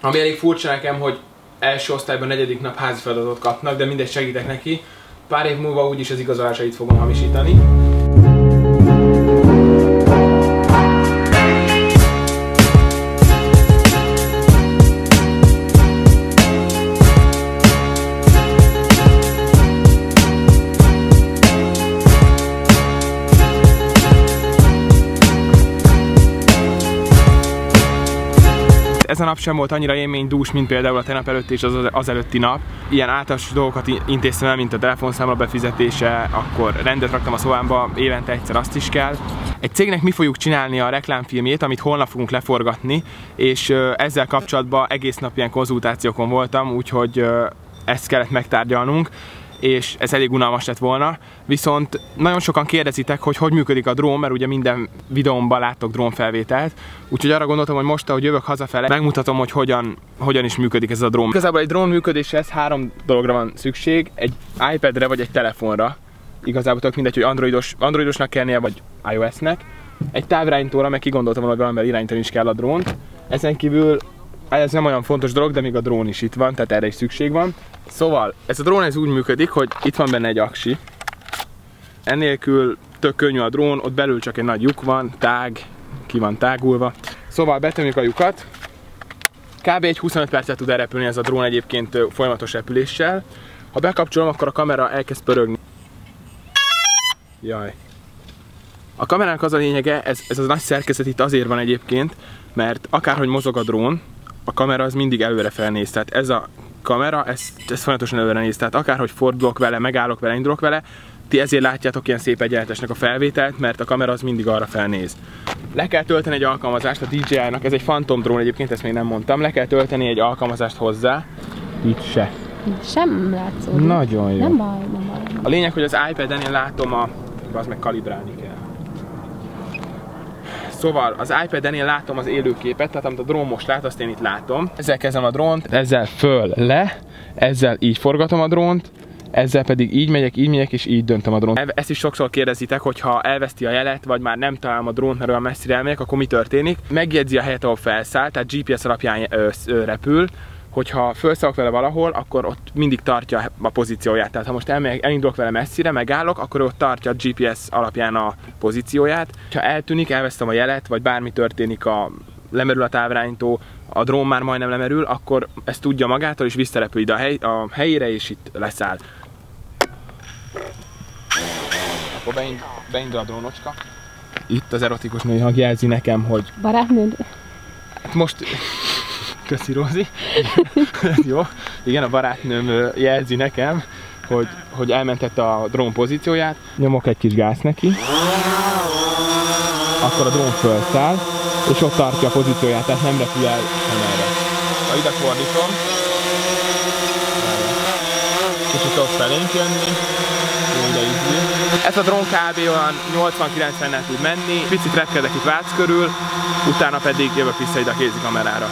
Ami elég furcsa nekem, hogy első osztályban 4. nap házi feladatot kapnak, de mindegy, segítek neki. Pár év múlva úgyis az igazolásait fogom hamisítani. Ez a nap sem volt annyira élménydús, mint például a tegnap előtti és az előtti nap. Ilyen általános dolgokat intéztem el, mint a telefonszámla befizetése, akkor rendet raktam a szobámba, évente egyszer azt is kell. Egy cégnek mi fogjuk csinálni a reklámfilmjét, amit holnap fogunk leforgatni, és ezzel kapcsolatban egész nap ilyen konzultációkon voltam, úgyhogy ezt kellett megtárgyalnunk, és ez elég unalmas lett volna. Viszont nagyon sokan kérdezitek, hogy hogy működik a drón, mert ugye minden videómban láttok drónfelvételt. Úgyhogy arra gondoltam, hogy most, ahogy jövök hazafele, megmutatom, hogy hogyan is működik ez a drón. Igazából egy drón működéshez 3 dologra van szükség, egy iPadre vagy egy telefonra. Igazából tök mindegy, hogy androidosnak kellnie, vagy iOS-nek. Egy távirányítóra, meg kigondoltam, hogy valamivel irányítani is kell a drónt. Ezen kívül ez nem olyan fontos dolog, de még a drón is itt van, tehát erre is szükség van. Szóval ez a drón úgy működik, hogy itt van benne egy aksi. Ennélkül tök könnyű a drón, ott belül csak egy nagy lyuk van, ki van tágulva. Szóval betömjük a lyukat. Kb. Egy 25 percet tud elrepülni ez a drón egyébként folyamatos repüléssel. Ha bekapcsolom, akkor a kamera elkezd pörögni. Jaj. A kamerának az a lényege, ez a nagy szerkezet itt azért van egyébként, mert akárhogy mozog a drón, a kamera az mindig előre felnéz. Tehát ez a kamera, ez folyamatosan előre néz. Tehát akárhogy fordulok vele, megállok vele, indulok vele, ti ezért látjátok ilyen szép egyenletesnek a felvételt, mert a kamera az mindig arra felnéz. Le kell tölteni egy alkalmazást a DJI-nak, ez egy Phantom drón egyébként, ezt még nem mondtam, le kell tölteni egy alkalmazást hozzá. Itt se. Sem látszódik. Nagyon jó. Nem baj, nem baj. A lényeg, hogy az iPad-en én látom az meg kalibrálni kell. Szóval az iPad-en én látom az élőképet, tehát amit a drón most lát, azt én itt látom. Ezzel kezdem a drónt, ezzel föl, le, ezzel így forgatom a drónt, ezzel pedig így megyek, és így döntöm a drónt. Ezt is sokszor kérdezitek, hogy ha elveszti a jelet, vagy már nem találom a drónt, mert olyan messzire elmegyek, akkor mi történik? Megjegyzi a helyet, ahol felszáll, tehát GPS alapján repül. Hogyha felszállok vele valahol, akkor ott mindig tartja a pozícióját. Tehát ha most elindulok vele messzire, megállok, akkor ott tartja a GPS alapján a pozícióját. Ha eltűnik, elvesztem a jelet, vagy bármi történik, lemerül a távirányító, a drón már majdnem lemerül, akkor ezt tudja magától, és visszarepül ide a helyére, és itt leszáll. Akkor beindul a drónocska. Itt az erotikus női hang jelzi nekem, hogy... Barátnőd? Most... Köszi, Rózi. Jó. Igen, a barátnőm jelzi nekem, hogy elmentette a drón pozícióját. Nyomok egy kis gáz neki. Akkor a drón felszáll, és ott tartja a pozícióját, tehát nem repül el erre. Ha ide fordítom, kicsit ott felénk jönni, ide ízli. Ez a drón kb. Olyan 80-90-nel tud menni, picit repkedek itt Vác körül, utána pedig jövök vissza ide a kézikamerára.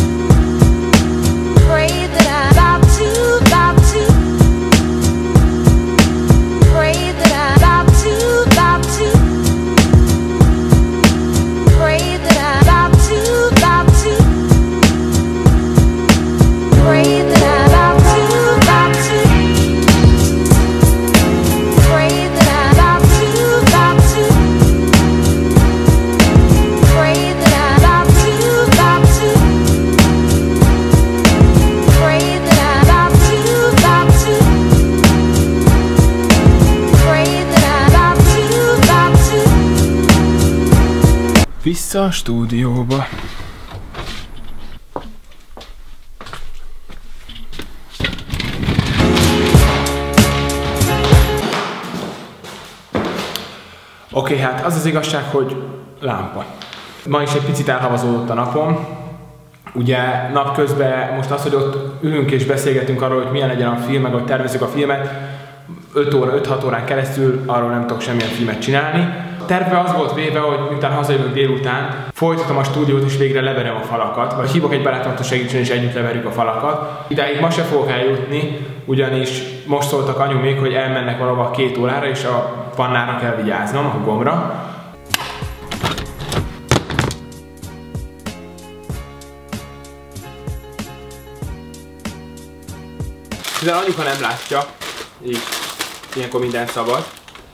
Vissza a stúdióba. Oké, hát az az igazság, hogy lámpa. Ma is egy picit elhavazódott a napom. Ugye napközben most az, hogy ott ülünk és beszélgetünk arról, hogy milyen legyen a film, meg hogy tervezzük a filmet, 5-6 órán keresztül arról nem tudok semmilyen filmet csinálni. Terve az volt véve, hogy miután hazajövök délután, folytatom a stúdiót és végre leverem a falakat, vagy hívok egy barátomat, hogy segítsen és együtt leverjük a falakat. Idáig ma se fogok eljutni, ugyanis most szóltak anyumék, hogy elmennek valahova 2 órára és a pannára kell vigyáznom, a hugomra. Mivel anyuka nem látja, így ilyenkor minden szabad.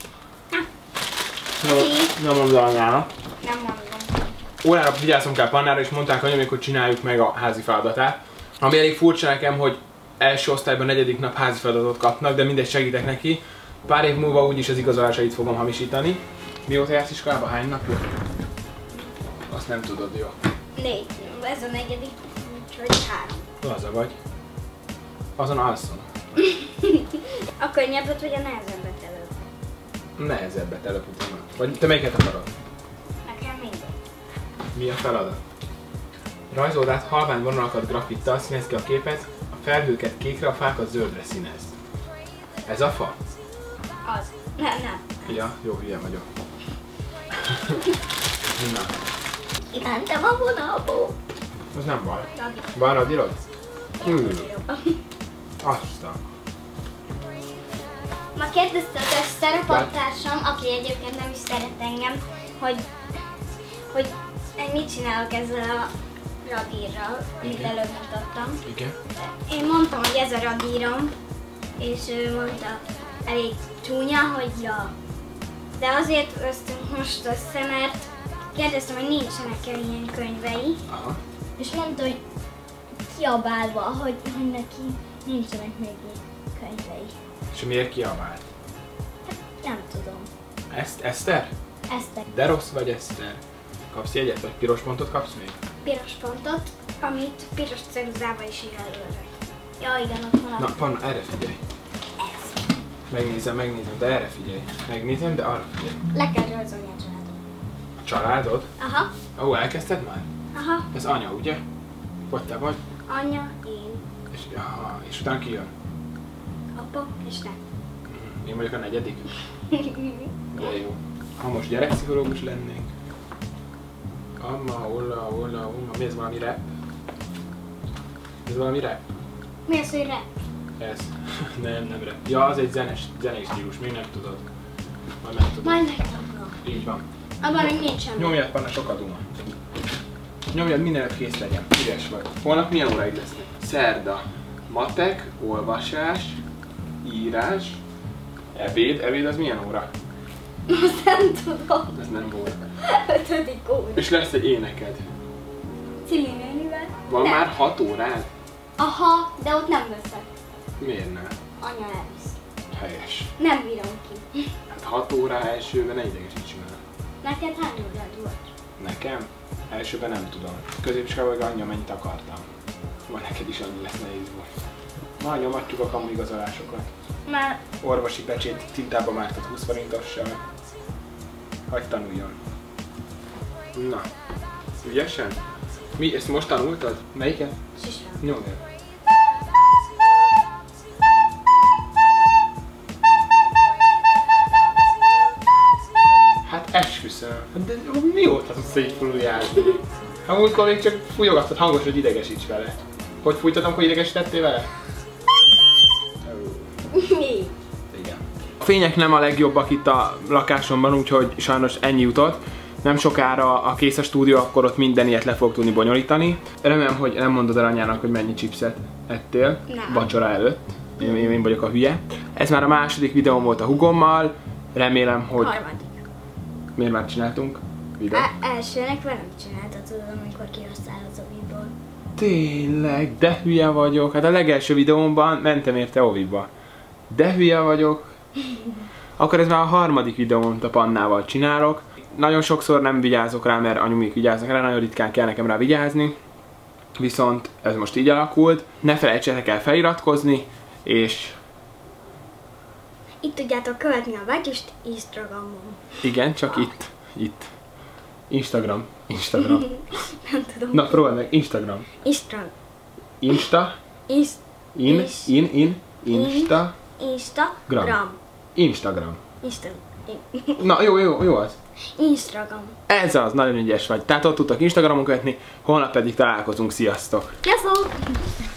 Nem mondod anyának. Nem mondom. Órára vigyázzunk kell Pannára, és mondták anyumék, hogy csináljuk meg a házi feladatát. Ami elég furcsa nekem, hogy első osztályban 4. nap házi feladatot kapnak, de mindegy, segítek neki. Pár év múlva úgyis az igazolásait fogom hamisítani. Mióta jársz iskolába? Hány napja? Azt nem tudod, jó. 4. Ez a 4. úgyhogy 3. Laza vagy. Azon alszom. A könnyebbet vagy a nehezebbet előbb? Nehezebbet előbb utána. Vagy te melyiket akarod? Nekem mindegy. Mi a feladat? Rajzold át halvány vonalakat grafittal, színezd ki a képet, a felhőket kékre, a fákat zöldre színezd. Ez a fa? Az. Nem. Ja, jó, hülye vagyok. Na, Irántem a vonalból. az nem baj. Radír. Van radírod? Aztán. Ma kérdezte az szerepattársam, aki egyébként nem is szeret engem, hogy mit csinálok ezzel a radírral, amit előbb mutattam. Igen. Én mondtam, hogy ez a radírom, és ő mondta elég csúnya, hogy ja. De azért öztünk most össze, mert kérdeztem, hogy nincsenek ilyen könyvei, Aha. és mondta, hogy kiabálva, hogy neki nincsenek még ilyen könyvei. És miért kiabált? Nem tudom. Eszter? Eszter. De rossz vagy Eszter? Kapsz jegyet, vagy piros pontot kapsz még? Piros pontot, amit piros ceruzával is ír előre. Ja, igen, ott van. Na, Panna, erre figyelj. Ez. Megnézem, de erre figyelj. Megnézem, de arra figyelj. Le kell rajzolni a családot. A családod? Aha, Ó, elkezdted már? aha. Ez anya, ugye? Vagy te vagy? Anya, én, És utána ki jön? apa és te. Én vagyok a 4. De jó. Ha most gyerekpszichológus lennék. Amma, olla, mi ez, valami rap? Ez valami rap? Mi az, hogy rap? Ez. Nem rap. Ja, az egy zenei stílus, még nem tudod. Majd megtudod. Majd megtanulom. Így van. Abban még nincs semmi. Nyomjad, Panna, sokat duma. Nyomjad, mindenebb kész legyen. Ügyes vagy. Holnap milyen óráid lesznek? Szerda. Matek, olvasás, írás, ebéd. Ebéd az milyen óra? Azt nem tudom. Ez nem volt. 5. óra. És lesz egy éneked. Cili nénivel? Van Nem. már 6 órád? Aha, de ott nem veszek. Miért nem? Anya elvisz. Helyes. Nem bírom ki. Hát 6 órá elsőben ne idegesíts már. Neked hány órád volt? Nekem? Elsőben nem tudom. Középiskolában meg annyi, amennyit akartam. Majd neked is annyi lesz nehéz volt. Már nyomatjuk a kamu igazolásokat. Már Orvosi pecsét tintába mártad 20 forintossal. Hagy tanuljon. Na, ügyesen? Mi? Ezt most tanultad? Melyiket? sisem. Nyomjad. Hát esküszöm. De mióta tudsz így fulujázni? Ha múltkor még csak fújogattad hangos, hogy idegesíts vele. Hogy fújtatom, hogy idegesítettél vele? Mi? Igen. A fények nem a legjobbak itt a lakásomban, úgyhogy sajnos ennyi jutott. Nem sokára a kész a stúdió, akkor ott minden ilyet le fog tudni bonyolítani. Remélem, hogy nem mondod el anyának, hogy mennyi chipset ettél Nem. vacsora előtt. Én vagyok a hülye. Ez már a második videóm volt a hugommal. Remélem, hogy... Harmadik. Miért már csináltunk videót? Elsőnek velem csináltad, tudod, amikor kihoztál az oviból. Tényleg, de hülye vagyok. Hát a legelső videómban mentem érte oviba. De hülye vagyok. Akkor ez már a harmadik videóm, amit a Pannával csinálok. Nagyon sokszor nem vigyázok rá, mert anyumék vigyáznak rá, nagyon ritkán kell nekem rá vigyázni. Viszont ez most így alakult. Ne felejtsetek el feliratkozni, és Itt tudjátok követni a Vágyust Instagramon. igen, csak itt. Instagram. Nem tudom. Na, próbáld meg, Instagram. Instagram. Insta. Insta. Instagram. Instagram. Instagram. Na, jó az. Instagram. Ez az, nagyon ügyes vagy. Tehát ott tudtok Instagramon követni, holnap pedig találkozunk, sziasztok! Sziasztok!